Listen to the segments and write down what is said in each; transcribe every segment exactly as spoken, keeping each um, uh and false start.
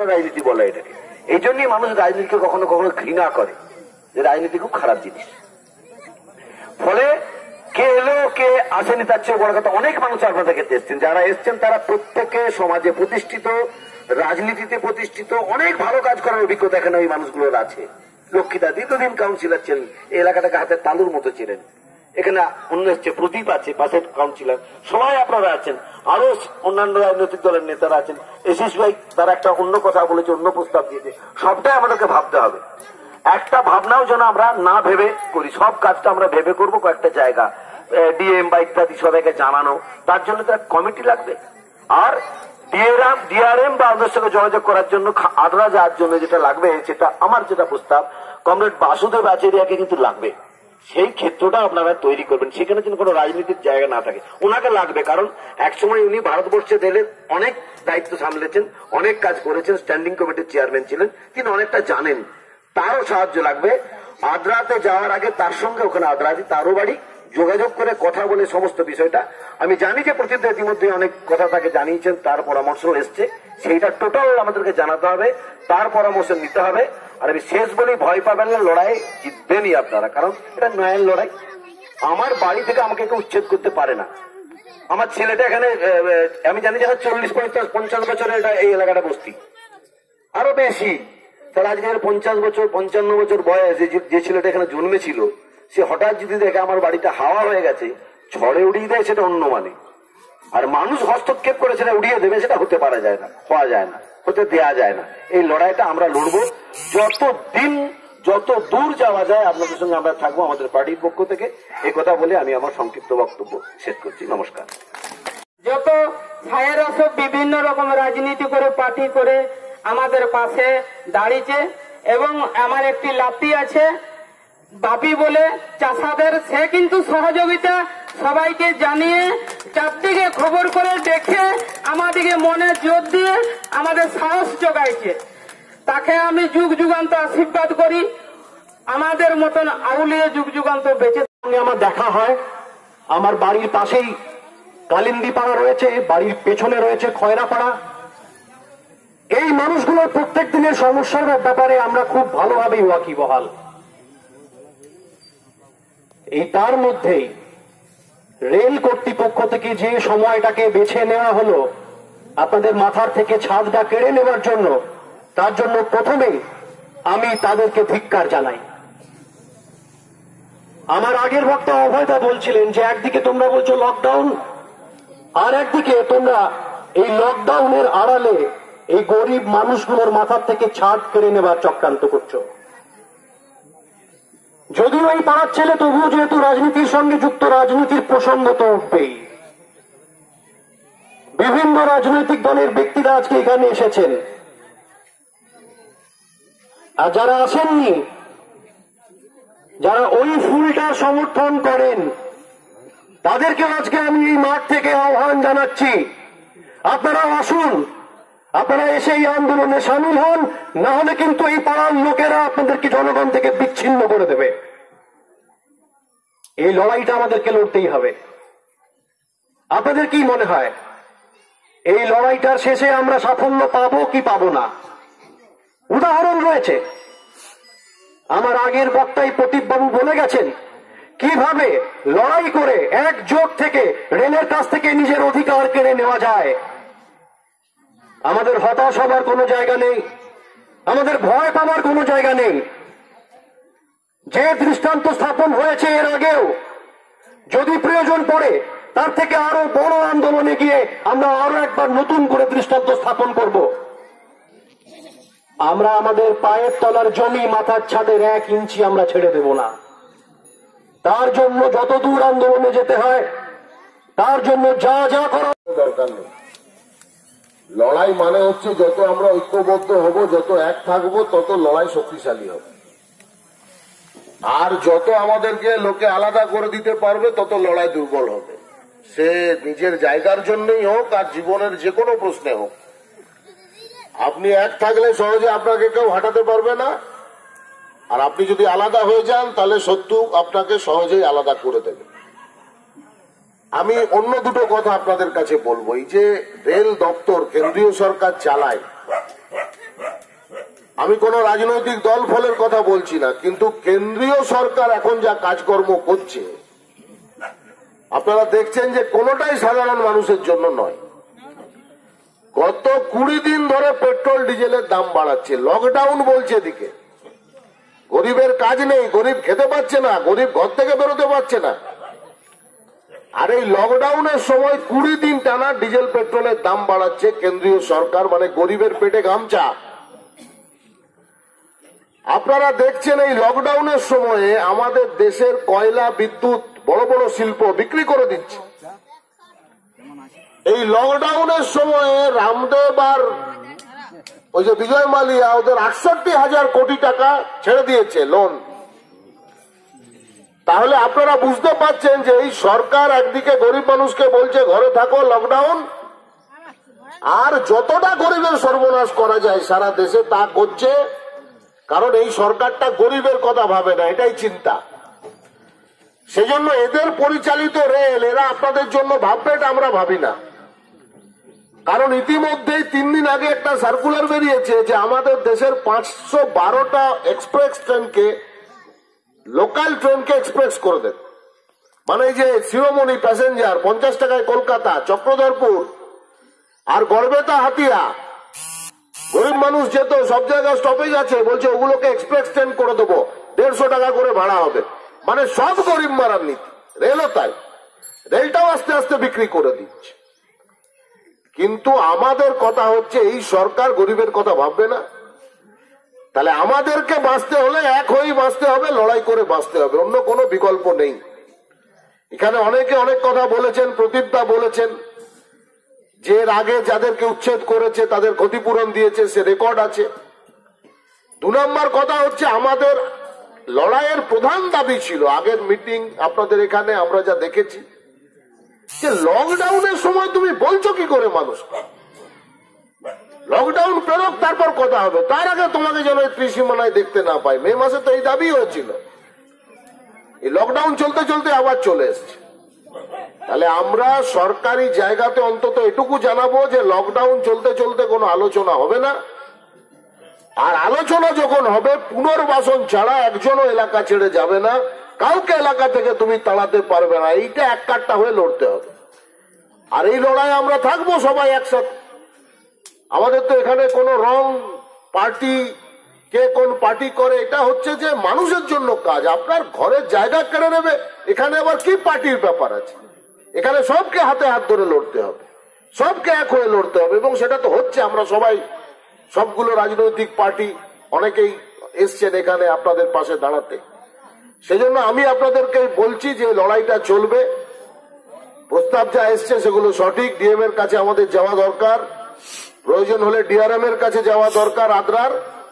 রাজনীতি বলে এটাকে। এই জন্যই মানুষ রাজনীতিকে কখনো কখনো ঘৃণা করে, যে রাজনীতি খুব খারাপ জিনিস। ফলে কে এলো কে আসেনি তার চেয়ে বড় কথা, অনেক মানুষ আপনাদের ক্ষেত্রে এসছেন, যারা এসছেন তারা প্রত্যেকে সমাজে প্রতিষ্ঠিত, রাজনীতিতে প্রতিষ্ঠিত, অনেক ভালো কাজ করার অভিজ্ঞতা এখানে ওই মানুষগুলোর আছে। লক্ষ্মীদা দীর্ঘদিন কাউন্সিলর ছিলেন, এই এলাকাটাকে হাতের তালুর মতো ছিলেন। এখানে অন্য এসছে প্রদীপ আছে, পাশের কাউন্সিলর, সবাই আপনারা আছেন, আরো অন্যান্য রাজনৈতিক দলের নেতারা আছেন। এসিস ভাই তারা একটা অন্য কথা বলেছে, অন্য প্রস্তাব দিয়েছে, সবটাই আমাদেরকে ভাবতে হবে। একটা ভাবনাও যেন আমরা না ভেবে করি, সব কাজটা আমরা ভেবে করবো। কয়েকটা জায়গা ডিএম বা ইত্যাদি সবাইকে জানানো, তার জন্য তো একটা কমিটি লাগবে। আর ডিআরএম ডিআরএম বা ওদের সঙ্গে যোগাযোগ করার জন্য আদ্রা যাওয়ার জন্য যেটা লাগবে, সেটা আমার যেটা প্রস্তাব, কমরেড বাসুদেব আচারিয়াকে কিন্তু লাগবে। সেই ক্ষেত্রটা আপনারা তৈরি করবেন, সেখানে যেন কোনো রাজনীতির জায়গা না থাকে। ওনাকে লাগবে, কারণ একসময় উনি ভারতবর্ষে দিলে অনেক দায়িত্ব সামলেছেন, অনেক কাজ করেছেন, স্ট্যান্ডিং কমিটির চেয়ারম্যান ছিলেন, তিনি অনেকটা জানেন। তারও সাহায্য লাগবে। আদ্রাতে যাওয়ার আগে তার সঙ্গে, ওখানে আদ্রাতে তারও বাড়ি, যোগাযোগ করে কথা বলে সমস্ত বিষয়টা, আমি জানি যে প্রতিনিধি ইতিমধ্যে অনেক কথা তাকে জানিয়েছেন, তার পরামর্শ এসছে, সেইটা টোটাল আমাদেরকে জানাতে হবে, তার পরামর্শ নিতে হবে। আর আমি শেষ বলি, ভয় পাবেন না, লড়াই জিতবেনই আপনারা, কারণ এটা ন্যায়ের লড়াই। আমার বাড়ি থেকে আমাকে কেউ উচ্ছেদ করতে পারে না। আমার ছেলেটা এখানে, আমি জানি যে চল্লিশ পঞ্চাশ পঞ্চাশ বছরের এটা এই এলাকাটা বস্তি, আরো বেশি। তাহলে আজকে পঞ্চাশ বছর পঞ্চান্ন বছর বয়স যে ছেলেটা এখানে জন্মেছিল, সে হঠাৎ যদি দেখে আমার বাড়িতে হাওয়া হয়ে গেছে, ঝড়ে উড়িয়ে দেয়, সেটা অন্য মানে। আর মানুষ হস্তক্ষেপ করে সেটা উড়িয়ে দেবে, সেটা হতে পারা যায় না, হওয়া যায় না, হতে দেয়া যায় না। এই লড়াইটা আমরা লড়বো, যত দিন যত দূর যাওয়া যায় আপনাদের সঙ্গে আমরা থাকবো আমাদের পার্টির পক্ষ থেকে। এই কথা বলে আমি আমার সংক্ষিপ্ত বক্তব্য শেষ করছি। নমস্কার। যত ভাইয়েরা সব বিভিন্ন রকম রাজনীতি করে, পার্টি করে আমাদের পাশে দাঁড়িয়েছে, এবং আমার একটি লাতি আছে বাপি বলে চাষাদের, সে কিন্তু সহযোগিতা সবাইকে জানিয়ে, চারদিকে খবর করে দেখে, আমাদেরকে মনে জোর দিয়ে আমাদের সাহস যোগাইছে। তাকে আমি যুগ যুগান্ত আশীর্বাদ করি, আমাদের মতন আউলিয়ে যুগ যুগান্ত বেঁচে। আমার দেখা হয়, আমার বাড়ির পাশেই কালিন্দি পাড়া রয়েছে, বাড়ির পেছনে রয়েছে খয়রা পাড়া। এই মানুষগুলোর প্রত্যেক দিনের সমস্যার ব্যাপারে আমরা খুব ভালোভাবেই ওয়াকিবহাল। এই তার মধ্যেই রেল কর্তৃপক্ষ থেকে যে সময়টাকে বেছে নেওয়া হলো আপনাদের মাথার থেকে ছাদটা কেড়ে নেওয়ার জন্য, তার জন্য প্রথমেই আমি তাদেরকে ধিক্কার জানাই। আমার আগের বক্তা অভয়দা বলছিলেন যে একদিকে তোমরা বলছো লকডাউন, আর একদিকে তোমরা এই লকডাউনের আড়ালে এই গরিব মানুষগুলোর মাথার থেকে ছাদ কেড়ে নেবার চক্রান্ত করছো। যদিও এই পাড়ার ছেলে, তবুও যেহেতু রাজনীতির সঙ্গে যুক্ত, রাজনীতির প্রসঙ্গ তো উঠবেই। বিভিন্ন রাজনৈতিক দলের ব্যক্তিরা আজকে এখানে এসেছেন, আর যারা আসেননি, যারা ওই ফুলটা সমর্থন করেন, তাদেরকে আজকে আমি এই মাঠ থেকে আহ্বান জানাচ্ছি, আপনারা আসুন, আপনারা এসে এই আন্দোলনে সামিল হন, না হলে কিন্তু এই পাড়ার লোকেরা আপনাদেরকে জনগণ থেকে বিচ্ছিন্ন করে দেবে। এই লড়াইটা আমাদেরকে লড়তেই হবে। আপনাদের কি মনে হয় এই লড়াইটার শেষে আমরা সাফল্য পাবো কি পাবো না? উদাহরণ রয়েছে, আমার আগের বক্তাই প্রদীপবাবু বলে গেছেন কিভাবে লড়াই করে একজোট থেকে রেলের কাছ থেকে নিজের অধিকার কেড়ে নেওয়া যায়। আমাদের হতাশ হবার কোনো জায়গা নেই, আমাদের ভয় পাওয়ার কোনো জায়গা নেই। যে দৃষ্টান্ত স্থাপন হয়েছে এর আগেও, যদি প্রয়োজন পড়ে তার থেকে আরো বড় আন্দোলনে গিয়ে আমরা আরো একবার নতুন করে দৃষ্টান্ত স্থাপন করব। আমরা আমাদের পায়ের তলার জমি, মাথার ছাদের এক ইঞ্চি আমরা ছেড়ে দেব না। তার জন্য যত দূর আন্দোলনে যেতে হয়, তার জন্য যা যা করা দরকার নেই। লড়াই মানে হচ্ছে যত আমরা ঐক্যবদ্ধ হব, যত এক থাকবো, তত লড়াই শক্তিশালী হবে। আর যত আমাদেরকে লোকে আলাদা করে দিতে পারবে, তত লড়াই দুর্বল হবে। সে নিজের জায়গার জন্যই হোক আর জীবনের যে কোনো প্রশ্নে হোক। আপনি এক থাকলে সহজে আপনাকে কেউ হটাতে পারবে না, আর আপনি যদি আলাদা হয়ে যান তাহলে শত্রু আপনাকে সহজেই আলাদা করে দেবে। আমি অন্য দুটো কথা আপনাদের কাছে বলবো। এই যে রেল দপ্তর কেন্দ্রীয় সরকার চালায়, আমি কোন রাজনৈতিক দল ফলের কথা বলছি না, কিন্তু কেন্দ্রীয় সরকার এখন যা কাজকর্ম করছে আপনারা দেখছেন যে কোনোটাই সাধারণ মানুষের জন্য নয়। গত কুড়ি দিন ধরে পেট্রোল ডিজেলের দাম বাড়াচ্ছে, লকডাউন বলছে এদিকে। গরিবের কাজ নেই, গরিব খেতে পাচ্ছে না, গরিব ঘর থেকে বেরোতে পারছে না। আর এই লকডাউনের সময় কুড়ি দিন টানা ডিজেল পেট্রোলের দাম বাড়াচ্ছে কেন্দ্রীয় সরকার, মানে গরিবের পেটে গামছা। আপনারা দেখছেন এই লকডাউনের সময়ে আমাদের দেশের কয়লা, বিদ্যুৎ, বড় বড় শিল্প বিক্রি করে দিচ্ছে। এই লকডাউনের সময়ে রামদেব আর ওই যে বিজয় মালিয়া ওদের আটষট্টি হাজার কোটি টাকা ছেড়ে দিয়েছে লোন। তাহলে আপনারা বুঝতে পারছেন যে এই সরকার একদিকে গরিব মানুষকে বলছে ঘরে থাকো, লকডাউন, আর যতটা গরিবের সর্বনাশ করা যায় সারা দেশে তা করছে। কারণ এই সরকারটা গরিবের কথা ভাবে না, এটাই চিন্তা। সেজন্য এদের পরিচালিত রেল এরা আপনাদের জন্য ভাববে, এটা আমরা ভাবি না। কারণ ইতিমধ্যেই তিন দিন আগে একটা সার্কুলার বেরিয়েছে যে আমাদের দেশের পাঁচশো বারোটা এক্সপ্রেস ট্রেনকে, লোকাল ট্রেনকে এক্সপ্রেস করে দেন। মানে এই যে শিরোমণি প্যাসেঞ্জার পঞ্চাশ টাকায় কলকাতা, চক্রধরপুর আর গড়বেতা হাতিয়া, গরিব মানুষ যেত, সব জায়গায় স্টপেজ আছে, বলছে ওগুলোকে এক্সপ্রেস ট্রেন করে দেবো, দেড়শো টাকা করে ভাড়া হবে। মানে সব গরিব মারার নীতি, রেলও তাই, রেলটাও আস্তে আস্তে বিক্রি করে দিচ্ছে। কিন্তু আমাদের কথা হচ্ছে এই সরকার গরিবের কথা ভাববে না। তাহলে আমাদেরকে বাঁচতে হলে এক হয়েই বাঁচতে হবে, লড়াই করে বাঁচতে হবে, অন্য কোনো বিকল্প নেই। এখানে অনেকে অনেক কথা বলেছেন, প্রদীপদা বলেছেন যে এর আগে যাদেরকে উচ্ছেদ করেছে তাদের ক্ষতিপূরণ দিয়েছে, সে রেকর্ড আছে। দু নম্বর কথা হচ্ছে আমাদের লড়াইয়ের প্রধান দাবি ছিল আগের মিটিং আপনাদের এখানে আমরা যা দেখেছি, যে লকডাউনের সময় তুমি বলছো কি করে মানুষ, লকডাউন পেরোক তারপর কথা হবে, তার আগে তোমাকে যেন ত্রিসীমানায় দেখতে না পাই। মে মাসে তো এই দাবি হয়েছিল, এই লকডাউন চলতে চলতে আবার চলে এসছে। তাহলে আমরা সরকারি জায়গাতে অন্তত এটুকু জানাবো যে লকডাউন চলতে চলতে কোনো আলোচনা হবে না, আর আলোচনা যখন হবে পুনর্বাসন ছাড়া একজনও এলাকা ছেড়ে যাবে না, কাউকে এলাকা থেকে তুমি তাড়াতে পারবে না। এইটা এক কাট্টা হয়ে লড়তে হবে। আর এই লড়াই আমরা থাকবো সবাই একসাথে। আমাদের তো এখানে কোনো রং পার্টি, কে কোন পার্টি করে, এটা হচ্ছে যে মানুষের জন্য কাজ। আপনার ঘরের জায়গা কেড়ে নেবে, এখানে আবার কি পার্টির ব্যাপার আছে? এখানে সবকে হাতে হাত ধরে লড়তে হবে, সবকে এক হয়ে লড়তে হবে, এবং সেটা তো হচ্ছে। আমরা সবাই, সবগুলো রাজনৈতিক পার্টি অনেকেই এসছেন এখানে আপনাদের পাশে দাঁড়াতে। সেজন্য আমি আপনাদেরকে বলছি যে লড়াইটা চলবে। প্রস্তাব যা এসছে সেগুলো সঠিক, ডিএম এর কাছে আমাদের যাওয়া দরকার, প্রয়োজন হলে ডিআরএম এর কাছে যাওয়া দরকার আদ্রার।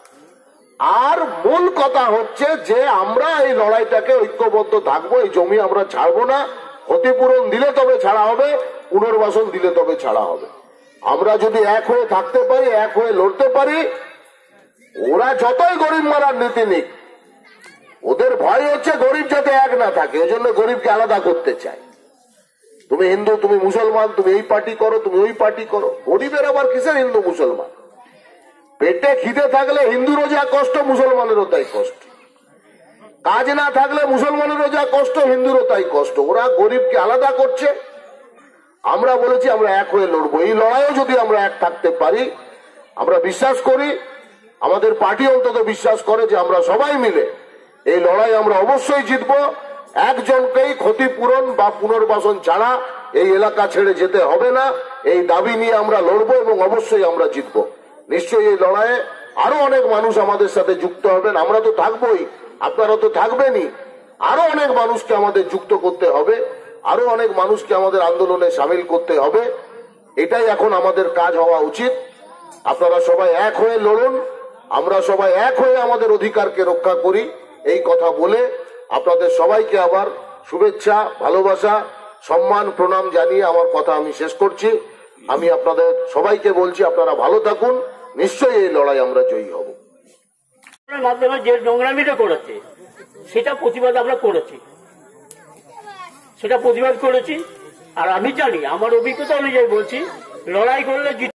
আর মূল কথা হচ্ছে যে আমরা এই লড়াইটাকে ঐক্যবদ্ধ থাকবো, এই জমি আমরা ছাড়বো না। ক্ষতিপূরণ দিলে তবে ছাড়া হবে, পুনর্বাসন দিলে তবে ছাড়া হবে। আমরা যদি এক হয়ে থাকতে পারি, এক হয়ে লড়তে পারি, ওরা যতই গরিব মারার নীতি নিক, ওদের ভয় হচ্ছে গরিব যাতে এক না থাকে, ওই জন্য গরিবকে আলাদা করতে চায়। তুমি হিন্দু, তুমি মুসলমান, তুমি এই পার্টি করো, তুমি ওই পার্টি করো। গরিবের আবার কিসের হিন্দু মুসলমান? পেটে খিদে থাকলে হিন্দুরও যা কষ্ট, মুসলমানেরও তাই কষ্ট। কাজ না থাকলে মুসলমানেরও যা কষ্ট, হিন্দুরও তাই কষ্ট। ওরা গরিবকে আলাদা করছে। আমরা বলেছি আমরা এক হয়ে লড়বো। এই লড়াইও যদি আমরা এক থাকতে পারি, আমরা বিশ্বাস করি, আমাদের পার্টি অন্তত বিশ্বাস করে যে আমরা সবাই মিলে এই লড়াই আমরা অবশ্যই জিতবো। একজনকেই ক্ষতিপূরণ বা পুনর্বাসন ছাড়া এই এলাকা ছেড়ে যেতে হবে না। এই দাবি নিয়ে আমরা লড়বো এবং অবশ্যই আমরা জিতবো। নিশ্চয়ই এই লড়াইয়ে আরো অনেক মানুষ আমাদের সাথে যুক্ত হবেন। আমরা তো থাকবোই, আপনারা তো থাকবেনই। আরো অনেক মানুষকে আমাদের যুক্ত করতে হবে, আরো অনেক মানুষকে আমাদের আন্দোলনে সামিল করতে হবে। এটাই এখন আমাদের কাজ হওয়া উচিত। আপনারা সবাই এক হয়ে লড়ুন, আমরা সবাই এক হয়ে আমাদের অধিকারকে রক্ষা করি। এই কথা বলে আপনাদের সবাইকে আবার শুভেচ্ছা, ভালোবাসা, সম্মান, প্রণাম জানিয়ে আমার কথা আমি শেষ করছি। আমি আপনাদের সবাইকে বলছি আপনারা ভালো থাকুন, নিশ্চয়ই এই লড়াই আমরা জয়ী হব। মাধ্যমে যে নোংরামিটা করেছে সেটা প্রতিবাদ আমরা করেছি, সেটা প্রতিবাদ করেছি। আর আমি জানি, আমার অভিজ্ঞতা অনুযায়ী বলছি, লড়াই করলে